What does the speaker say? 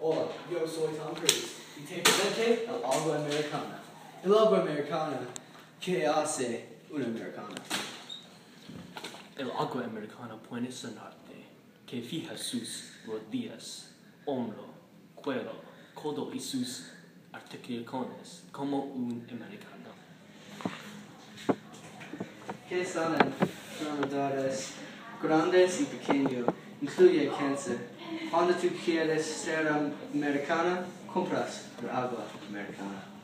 Hola, yo soy Tom Cruise y te presente el agua americana. El agua americana, ¿qué hace una americana? El agua americana puede sanarte, que fija sus rodillas, hombro, cuello, codo y sus articulaciones como un americano. Que sanan enfermedades grandes y pequeñas, incluye cáncer. Cuando tú quieres ser americana, compras el agua americana.